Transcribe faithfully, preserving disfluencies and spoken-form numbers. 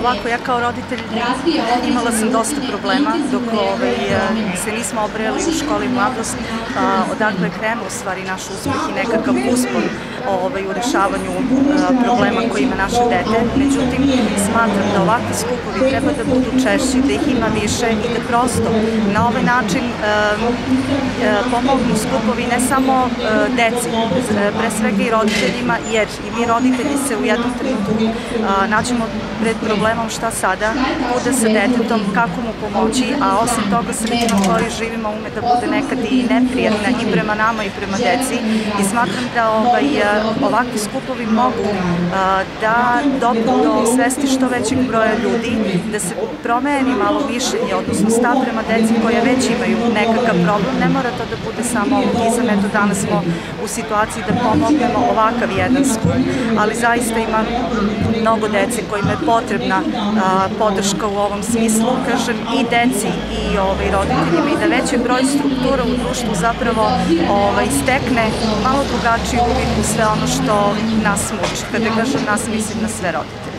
ovako, ja kao roditelj imala sam dosta problema dok se nismo obreli u školi mladost, odakle je krenuo u stvari naš uspeh i nekakav uspon u rešavanju problema koje ima naše dete. Međutim, smatram da ovakvi skupovi treba da budu češći, da ih ima više i da prosto na ovaj način pomognu skupovi ne samo deci, pre svega i roditeljima, jer i mi roditelji se u jednom trenutku nađemo pred problemom šta sada, kuda sa detetom, kako mu pomoći, a osim toga sredina u kojoj živimo ume da bude nekad i neprijatna i prema nama i prema deci i smatram da ovakvi skupovi mogu da dopru do svesti što većeg broja ljudi, da se promeni malo mišljenje, odnosno stav prema deci koja već imaju nekakav problem. Ne mora to da bude samo autizam, eto danas smo u situaciji da pomognemo ovakav jedan skup, ali zaista ima mnogo dece kojima je potrebna podrška u ovom smislu, kažem, i deci i roditeljima i da veći broj struktura u društvu zapravo stekne malo drugačiji uvid u sve ono što nas muči. Kada kažem nas, mislim na sve roditelje.